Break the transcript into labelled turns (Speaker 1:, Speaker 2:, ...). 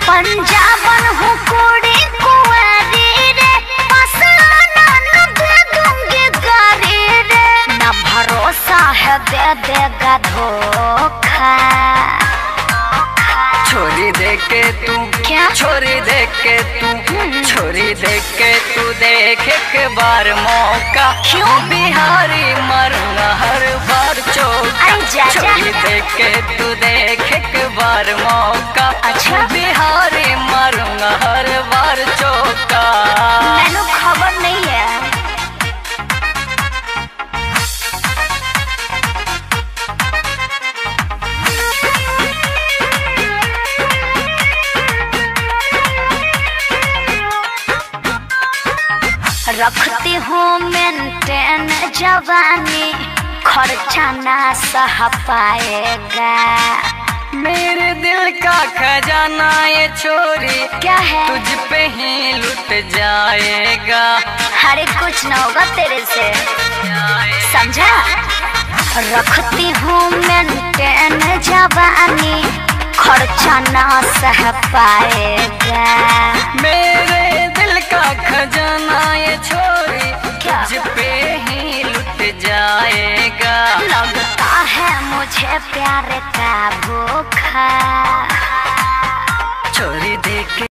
Speaker 1: पंजाबन हूँ कोड़ी कुंवारी रे, पसलाना न दे दूंगी गारी रे, न भरोसा है दे देगा धोखा।
Speaker 2: छोरी देख के तू
Speaker 1: क्या?
Speaker 2: छोरी देख के तू छोरी देख के तू देख एक बार मौका।
Speaker 1: क्यों?
Speaker 2: बिहारी मरूंगा हर बार चौका।
Speaker 1: अरे जा जा।
Speaker 2: छोरी देख के तू देख एक बार मौका।
Speaker 1: अच्छा।
Speaker 2: बिहारी मरूंगा हर बार चौका।
Speaker 1: मैंने खबर नहीं है। रखती हूँ मेंटेन जवानी, खर्चा ना सह पाएगा।
Speaker 2: मेरे दिल का खजाना ये छोरी
Speaker 1: क्या है?
Speaker 2: तुझ पे ही लुट जाएगा।
Speaker 1: अरे कुछ ना होगा तेरे से, समझा? रखती हूँ मेंटेन जवानी, खर्चा ना सह पाएगा।
Speaker 2: मेरे दिल का खजाना ये छोरी
Speaker 1: क्या?
Speaker 2: तुझ पे ही लुट जाएगा।
Speaker 1: लगता है मुझे प्यार का भूखा।
Speaker 2: छोरी देख